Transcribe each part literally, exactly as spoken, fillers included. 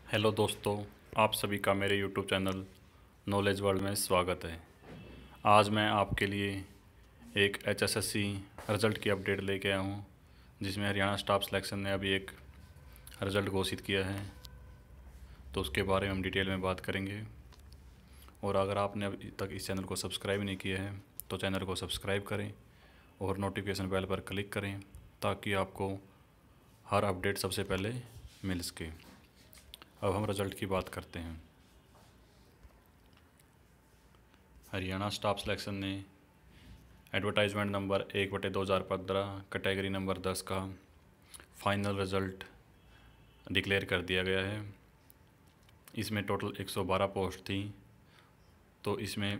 Hello दोस्तों, आप सभी का मेरे यूट्यूब चैनल नॉलेज वर्ल्ड में स्वागत है। आज मैं आपके लिए एक H S S C result की अपडेट लेके आया हूँ, जिसमें हरियाणा स्टाफ सिलेक्शन ने अभी एक रिज़ल्ट घोषित किया है, तो उसके बारे में हम डिटेल में बात करेंगे। और अगर आपने अभी तक इस चैनल को सब्सक्राइब नहीं किया है तो चैनल को सब्सक्राइब करें और नोटिफिकेशन बेल पर क्लिक करें, ताकि आपको हर अपडेट सबसे पहले मिल सके। अब हम रिज़ल्ट की बात करते हैं। हरियाणा स्टाफ सिलेक्शन ने एडवर्टाइजमेंट नंबर एक बटे दो हज़ार पंद्रह कैटेगरी नंबर दस का फाइनल रिज़ल्ट डिक्लेयर कर दिया गया है। इसमें टोटल एक सौ बारह पोस्ट थी, तो इसमें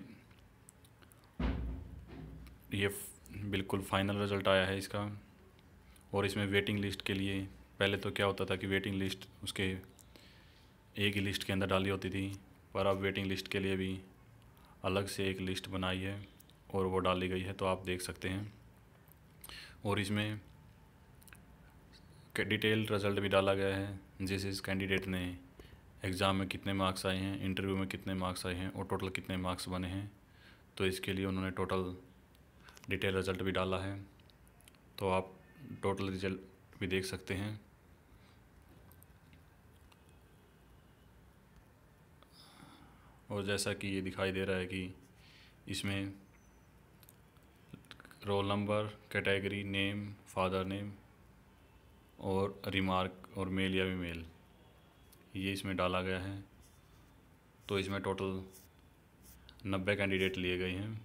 ये बिल्कुल फाइनल रिज़ल्ट आया है इसका। और इसमें वेटिंग लिस्ट के लिए, पहले तो क्या होता था कि वेटिंग लिस्ट उसके एक ही लिस्ट के अंदर डाली होती थी, पर अब वेटिंग लिस्ट के लिए भी अलग से एक लिस्ट बनाई है और वो डाली गई है, तो आप देख सकते हैं। और इसमें डिटेल रिज़ल्ट भी डाला गया है, जिस इस कैंडिडेट ने एग्ज़ाम में कितने मार्क्स आए हैं, इंटरव्यू में कितने मार्क्स आए हैं और टोटल कितने मार्क्स बने हैं। तो इसके लिए उन्होंने टोटल डिटेल रिज़ल्ट भी डाला है, तो आप टोटल रिज़ल्ट भी देख सकते हैं। और जैसा कि ये दिखाई दे रहा है कि इसमें roll number, category, name, father name और रिमार्क और मेल या फीमेल, ये इसमें डाला गया है। तो इसमें टोटल नब्बे कैंडिडेट लिए गए हैं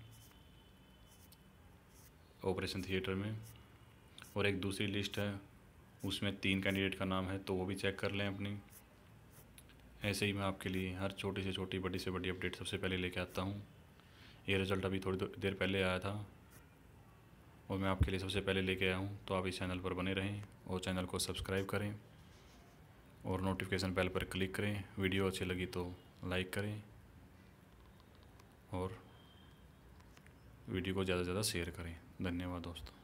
ऑपरेशन थिएटर में। और एक दूसरी लिस्ट है, उसमें तीन कैंडिडेट का नाम है, तो वो भी चेक कर लें अपनी। ऐसे ही मैं आपके लिए हर छोटी से छोटी, बड़ी से बड़ी अपडेट सबसे पहले लेके आता हूँ। ये रिज़ल्ट अभी थोड़ी देर पहले आया था और मैं आपके लिए सबसे पहले लेके आया हूँ। तो आप इस चैनल पर बने रहें और चैनल को सब्सक्राइब करें और नोटिफिकेशन बेल पर क्लिक करें। वीडियो अच्छी लगी तो लाइक करें और वीडियो को ज़्यादा से ज़्यादा शेयर करें। धन्यवाद दोस्तों।